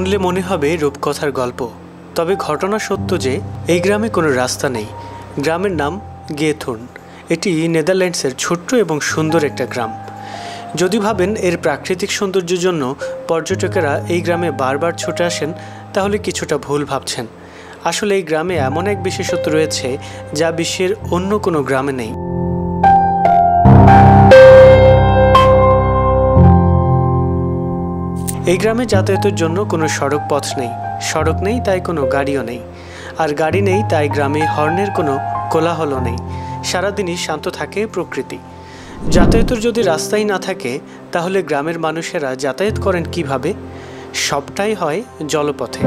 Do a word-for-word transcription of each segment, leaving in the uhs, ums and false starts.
শুনলে মনে হবে রূপকথার গল্প, তবে ঘটনা সত্য যে এই গ্রামে কোনো রাস্তা নেই। গ্রামের নাম গেথুর্ন। এটি নেদারল্যান্ডসের ছোট্ট এবং সুন্দর একটা গ্রাম। যদি ভাবেন এর প্রাকৃতিক সৌন্দর্যের জন্য পর্যটকেরা এই গ্রামে বারবার ছুটে আসেন, তাহলে কিছুটা ভুল ভাবছেন। আসলে এই গ্রামে এমন এক বিশেষত্ব রয়েছে যা বিশ্বের অন্য কোনো গ্রামে নেই। এই গ্রামে যাতায়াতের জন্য কোনো সড়ক পথ নেই, সড়ক নেই তাই কোনো গাড়িও নেই, আর গাড়ি নেই তাই গ্রামে হর্নের কোনো কোলাহল নেই। সারাদিনই শান্ত থাকে প্রকৃতি। যাতায়াতের যদি রাস্তাই না থাকে, তাহলে গ্রামের মানুষেরা যাতায়াত করেন কিভাবে? সবটাই হয় জলপথে।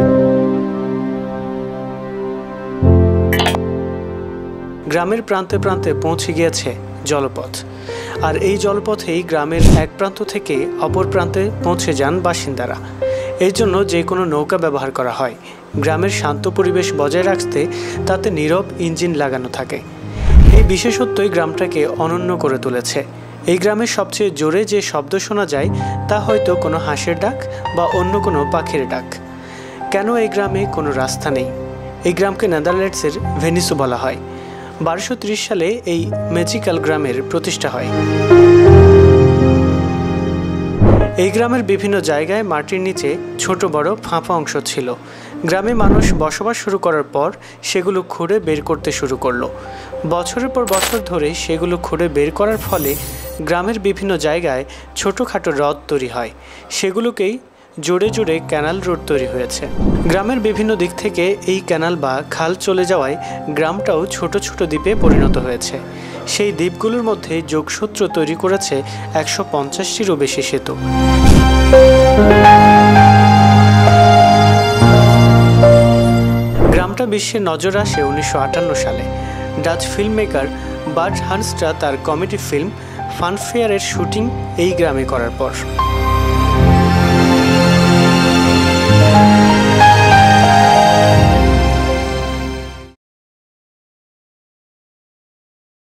গ্রামের প্রান্তে প্রান্তে পৌঁছে গিয়েছে জলপথ, আর এই জলপথেই গ্রামের এক প্রান্ত থেকে অপর প্রান্তে পৌঁছে যান বাসিন্দারা। এর জন্য যে কোনো নৌকা ব্যবহার করা হয়। গ্রামের শান্ত পরিবেশ বজায় রাখতে তাতে নীরব ইঞ্জিন লাগানো থাকে। এই বিশেষত্বই গ্রামটাকে অনন্য করে তুলেছে। এই গ্রামের সবচেয়ে জোরে যে শব্দ শোনা যায় তা হয়তো কোনো হাঁসের ডাক বা অন্য কোনো পাখির ডাক। কেন এই গ্রামে কোনো রাস্তা নেই? এই গ্রামকে নেদারল্যান্ডসের ভেনিসও বলা হয়। বারোশো ত্রিশ সালে এই ম্যাজিক্যাল গ্রামের প্রতিষ্ঠা হয়। এই গ্রামের বিভিন্ন জায়গায় মাটির নিচে ছোট বড় ফাঁপা অংশ ছিল। গ্রামে মানুষ বসবাস শুরু করার পর সেগুলো খুঁড়ে বের করতে শুরু করলো। বছরের পর বছর ধরে সেগুলো খুঁড়ে বের করার ফলে গ্রামের বিভিন্ন জায়গায় ছোটোখাটো হ্রদ তৈরি হয়। সেগুলোকেই জোরে জোরে ক্যানাল রোড তৈরি হয়েছে। গ্রামের বিভিন্ন দিক থেকে এই ক্যানাল বা খাল চলে যাওয়ায় গ্রামটাও ছোট ছোট দ্বীপে পরিণত হয়েছে। সেই দ্বীপগুলোর মধ্যে যোগসূত্র তৈরি করেছে একশো পঞ্চাশটিরও বেশি সেতু। গ্রামটা বিশ্বের নজর আসে উনিশশো আটান্ন সালে। Dutch film maker Bert Haanstra তার কমেডি ফিল্ম ফানফেয়ারের শুটিং এই গ্রামে করার পর।